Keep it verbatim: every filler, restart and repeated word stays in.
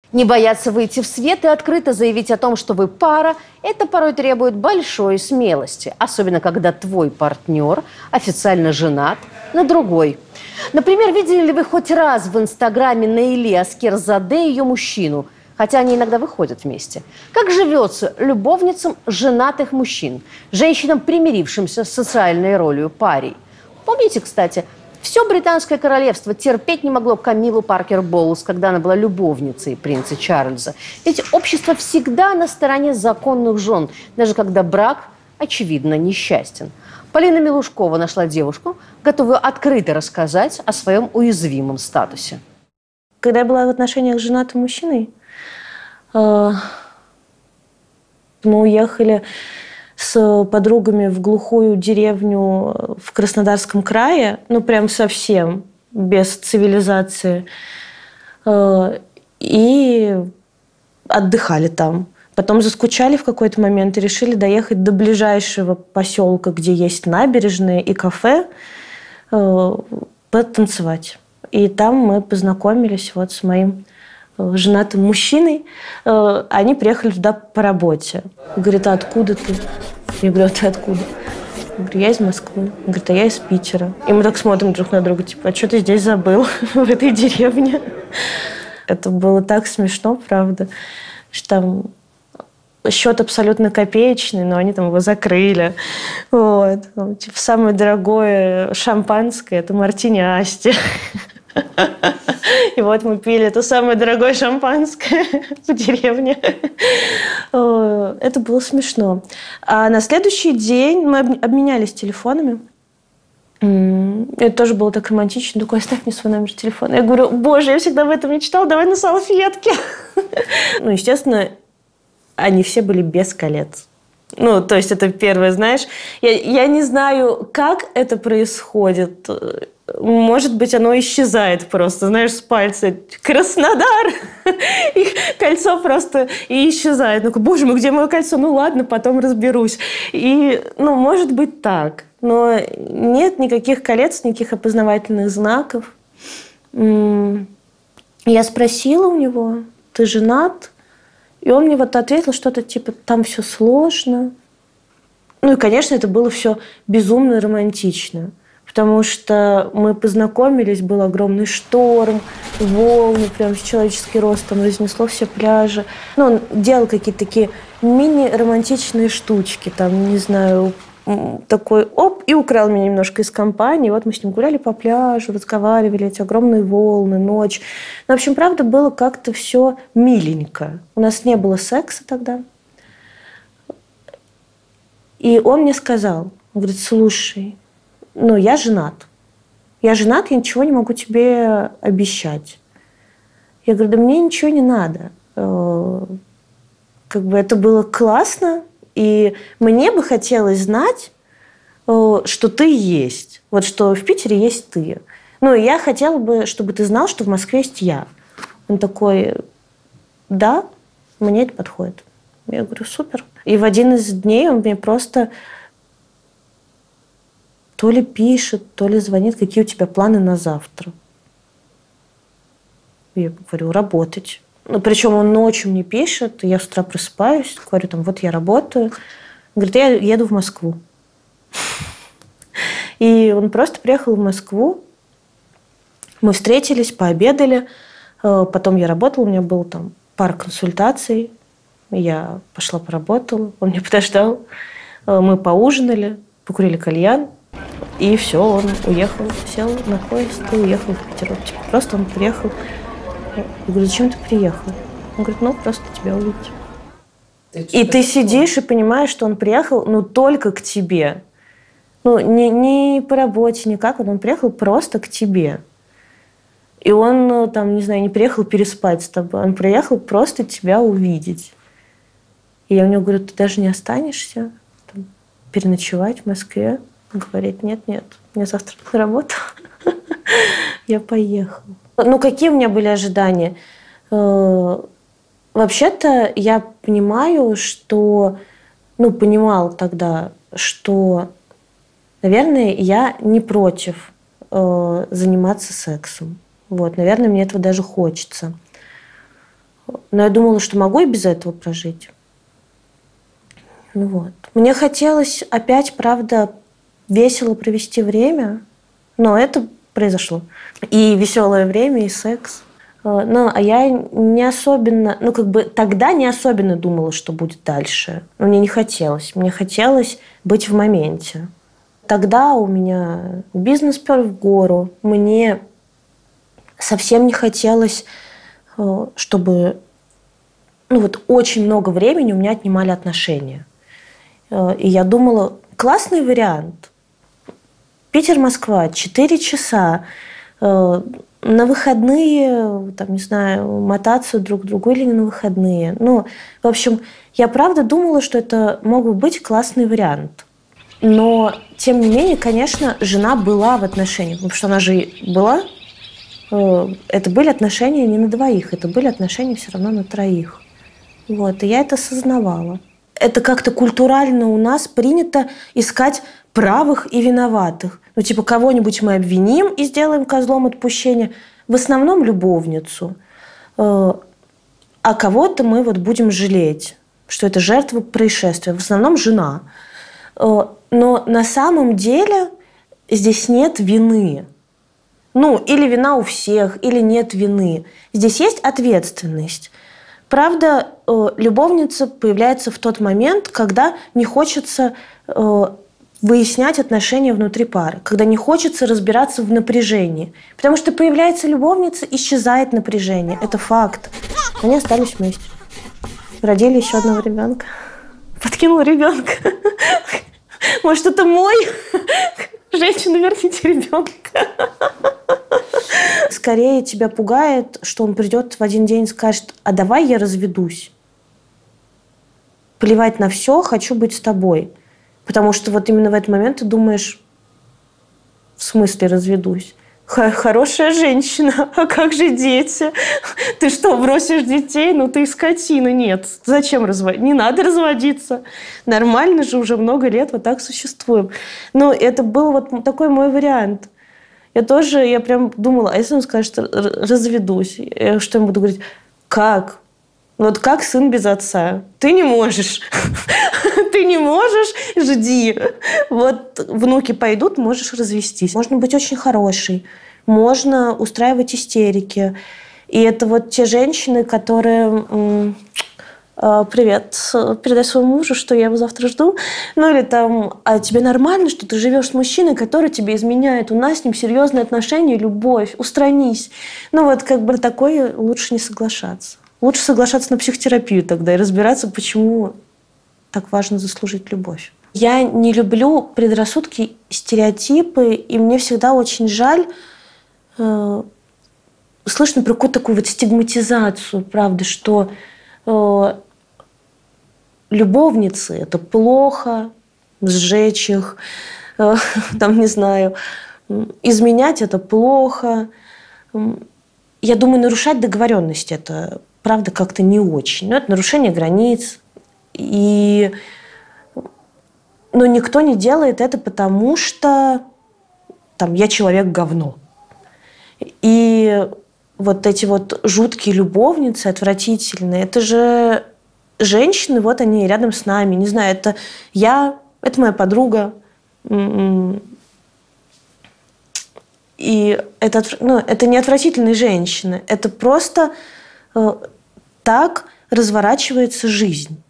Не бояться выйти в свет и открыто заявить о том, что вы пара, это порой требует большой смелости. Особенно, когда твой партнер официально женат на другой. Например, видели ли вы хоть раз в Инстаграме Наили Аскерзаде ее мужчину? Хотя они иногда выходят вместе. Как живется любовницам женатых мужчин, женщинам, примирившимся с социальной ролью парей? Помните, кстати, все британское королевство терпеть не могло Камилу Паркер Боулс, когда она была любовницей принца Чарльза. Ведь общество всегда на стороне законных жен, даже когда брак, очевидно, несчастен. Полина Милушкова нашла девушку, готовую открыто рассказать о своем уязвимом статусе. Когда я была в отношениях с женатым мужчиной, мы уехали с подругами в глухую деревню в Краснодарском крае, ну прям совсем, без цивилизации, и отдыхали там. Потом заскучали в какой-то момент и решили доехать до ближайшего поселка, где есть набережная и кафе, потанцевать. И там мы познакомились вот с моим женатым мужчиной. Они приехали туда по работе. Говорит, а откуда ты? Я говорю, а ты откуда? Я говорю, я из Москвы. Он говорит, а я из Питера. И мы так смотрим друг на друга, типа, а что ты здесь забыл в этой деревне? Это было так смешно, правда, что там счет абсолютно копеечный, но они там его закрыли. Вот. Ну, типа, самое дорогое шампанское – это мартини Асти. И вот мы пили это самое дорогое шампанское в деревне. Это было смешно. А на следующий день мы обменялись телефонами. Это тоже было так романтично. Такой, оставь мне свой номер телефона. Я говорю, боже, я всегда об этом мечтала, давай на салфетке. Ну, естественно, они все были без колец. Ну, то есть это первое, знаешь. Я, я не знаю, как это происходит. Может быть, оно исчезает просто, знаешь, с пальца. Краснодар! И кольцо просто и исчезает. Ну, боже мой, где мое кольцо? Ну, ладно, потом разберусь. И, ну, может быть так. Но нет никаких колец, никаких опознавательных знаков. Я спросила у него, ты женат? И он мне вот ответил что-то типа, там все сложно. Ну и, конечно, это было все безумно романтично. Потому что мы познакомились, был огромный шторм, волны, прям с человеческий рост, там разнесло все пляжи. Ну, он делал какие-то такие мини-романтичные штучки, там, не знаю, такой оп, и украл меня немножко из компании. Вот мы с ним гуляли по пляжу, разговаривали, эти огромные волны, ночь. Ну, в общем, правда, было как-то все миленько. У нас не было секса тогда. И он мне сказал, он говорит, слушай, ну, я женат. Я женат, я ничего не могу тебе обещать. Я говорю, да мне ничего не надо. Как бы это было классно, и мне бы хотелось знать, что ты есть. Вот что в Питере есть ты. Ну, и я хотела бы, чтобы ты знал, что в Москве есть я. Он такой, да, мне это подходит. Я говорю, супер. И в один из дней он мне просто то ли пишет, то ли звонит, какие у тебя планы на завтра. Я говорю, работать. Ну, причем он ночью мне пишет, я с утра просыпаюсь, говорю, там, вот я работаю. Он говорит, я еду в Москву. И он просто приехал в Москву. Мы встретились, пообедали. Потом я работала, у меня было там пара консультаций. Я пошла поработала, он меня подождал. Мы поужинали, покурили кальян. И все, он уехал, сел на поезд и уехал в Питер. Типа, просто он приехал. Я говорю, зачем ты приехал? Он говорит, ну, просто тебя увидеть. Ты и ты сидишь и понимаешь, что он приехал, ну, только к тебе. Ну, не, не по работе, никак. Он приехал просто к тебе. И он, там, не знаю, не приехал переспать с тобой. Он приехал просто тебя увидеть. И я у него говорю, ты даже не останешься там, переночевать в Москве? Он говорит, нет-нет, мне завтра на работу. Я поехала. Ну, какие у меня были ожидания? Вообще-то я понимаю, что... Ну, понимал тогда, что, наверное, я не против заниматься сексом. Вот, наверное, мне этого даже хочется. Но я думала, что могу и без этого прожить. Ну вот. Мне хотелось опять, правда, весело провести время, но это произошло. И веселое время, и секс. Ну, а я не особенно, ну, как бы тогда не особенно думала, что будет дальше. Но мне не хотелось. Мне хотелось быть в моменте. Тогда у меня бизнес пер в гору. Мне совсем не хотелось, чтобы, ну, вот очень много времени у меня отнимали отношения. И я думала, классный вариант. Питер-Москва, четыре часа. На выходные, там, не знаю, мотаться друг к другу или не на выходные. Ну, в общем, я правда думала, что это мог бы быть классный вариант. Но, тем не менее, конечно, жена была в отношениях. Потому что она же была. Это были отношения не на двоих. Это были отношения все равно на троих. Вот, и я это осознавала. Это как-то культурально у нас принято искать правых и виноватых. Ну, типа, кого-нибудь мы обвиним и сделаем козлом отпущения. В основном любовницу. А кого-то мы вот будем жалеть, что это жертва происшествия. В основном жена. Но на самом деле здесь нет вины. Ну, или вина у всех, или нет вины. Здесь есть ответственность. Правда, любовница появляется в тот момент, когда не хочется выяснять отношения внутри пары, когда не хочется разбираться в напряжении. Потому что появляется любовница, исчезает напряжение. Это факт. Они остались вместе. Родили еще одного ребенка. Подкинула ребенка. Может, это мой? Женщина, верните ребенка. Скорее тебя пугает, что он придет в один день и скажет: а давай я разведусь. Плевать на все, хочу быть с тобой. Потому что вот именно в этот момент ты думаешь: в смысле разведусь? Хорошая женщина, а как же дети? Ты что, бросишь детей? Ну ты скотина. Нет, зачем разводиться? Не надо разводиться. Нормально же, уже много лет вот так существуем. Но это был вот такой мой вариант. Я тоже, я прям думала, а если он скажет, что разведусь? Я что ему буду говорить? Как? Ну вот как сын без отца? Ты не можешь. Ты не можешь, жди. Вот внуки пойдут, можешь развестись. Можно быть очень хорошей. Можно устраивать истерики. И это вот те женщины, которые... Привет, передай своему мужу, что я его завтра жду. Ну или там, а тебе нормально, что ты живешь с мужчиной, который тебе изменяет? У нас с ним серьезные отношения, любовь. Устранись. Ну вот как бы такое лучше не соглашаться. Лучше соглашаться на психотерапию тогда и разбираться, почему так важно заслужить любовь. Я не люблю предрассудки, стереотипы, и мне всегда очень жаль э, слышно про какую-то такую вот стигматизацию, правда, что э, любовницы – это плохо, сжечь их, э, там, не знаю, изменять – это плохо. Я думаю, нарушать договоренности – это, правда, как-то не очень. Но это нарушение границ. И... Но никто не делает это, потому что там, я человек-говно. И вот эти вот жуткие любовницы, отвратительные, это же женщины, вот они рядом с нами. Не знаю, это я, это моя подруга. И это, ну, это не отвратительные женщины. Это просто э, так разворачивается жизнь.